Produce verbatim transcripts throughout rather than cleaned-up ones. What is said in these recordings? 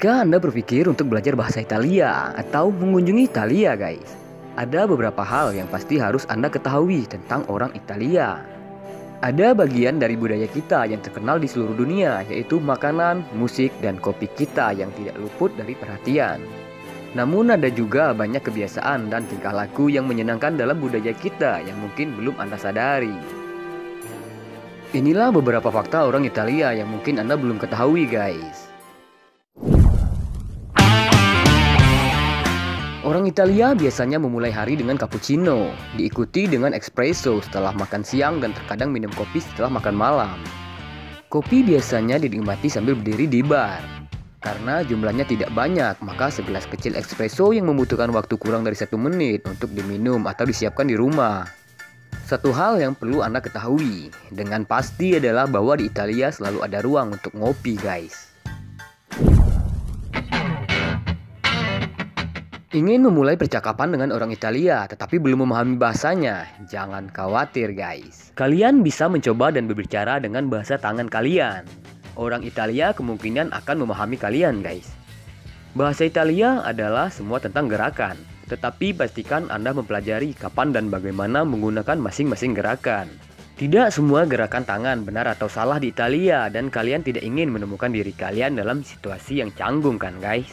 Jika Anda berpikir untuk belajar bahasa Italia atau mengunjungi Italia guys, ada beberapa hal yang pasti harus Anda ketahui tentang orang Italia. Ada bagian dari budaya kita yang terkenal di seluruh dunia, yaitu makanan, musik, dan kopi kita yang tidak luput dari perhatian. Namun ada juga banyak kebiasaan dan tingkah laku yang menyenangkan dalam budaya kita yang mungkin belum Anda sadari. Inilah beberapa fakta orang Italia yang mungkin Anda belum ketahui guys. Orang Italia biasanya memulai hari dengan cappuccino, diikuti dengan espresso setelah makan siang dan terkadang minum kopi setelah makan malam. Kopi biasanya dinikmati sambil berdiri di bar. Karena jumlahnya tidak banyak, maka segelas kecil espresso yang membutuhkan waktu kurang dari satu menit untuk diminum atau disiapkan di rumah. Satu hal yang perlu Anda ketahui dengan pasti adalah bahwa di Italia selalu ada ruang untuk ngopi guys. Ingin memulai percakapan dengan orang Italia tetapi belum memahami bahasanya? Jangan khawatir guys. Kalian bisa mencoba dan berbicara dengan bahasa tangan kalian. Orang Italia kemungkinan akan memahami kalian guys. Bahasa Italia adalah semua tentang gerakan. Tetapi pastikan Anda mempelajari kapan dan bagaimana menggunakan masing-masing gerakan. Tidak semua gerakan tangan benar atau salah di Italia dan kalian tidak ingin menemukan diri kalian dalam situasi yang canggung kan guys.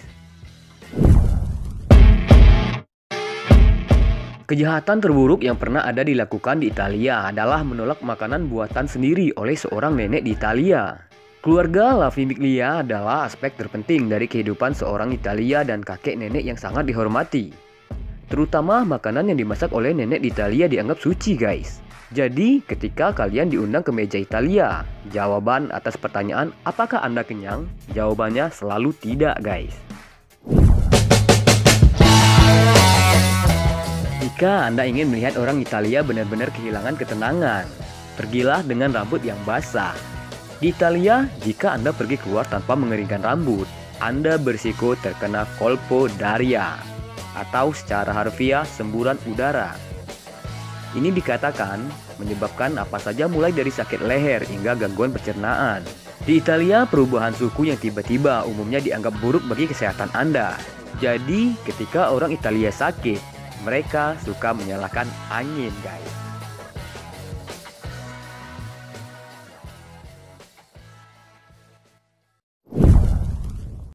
Kejahatan terburuk yang pernah ada dilakukan di Italia adalah menolak makanan buatan sendiri oleh seorang nenek di Italia. Keluarga La Famiglia adalah aspek terpenting dari kehidupan seorang Italia dan kakek nenek yang sangat dihormati. Terutama makanan yang dimasak oleh nenek di Italia dianggap suci guys. Jadi ketika kalian diundang ke meja Italia, jawaban atas pertanyaan apakah Anda kenyang? Jawabannya selalu tidak guys. Jika Anda ingin melihat orang Italia benar-benar kehilangan ketenangan, pergilah dengan rambut yang basah. Di Italia, jika Anda pergi keluar tanpa mengeringkan rambut, Anda berisiko terkena colpo d'aria atau secara harfiah semburan udara. Ini dikatakan menyebabkan apa saja mulai dari sakit leher hingga gangguan pencernaan. Di Italia, perubahan suhu yang tiba-tiba umumnya dianggap buruk bagi kesehatan Anda. Jadi, ketika orang Italia sakit, mereka suka menyalakan angin guys.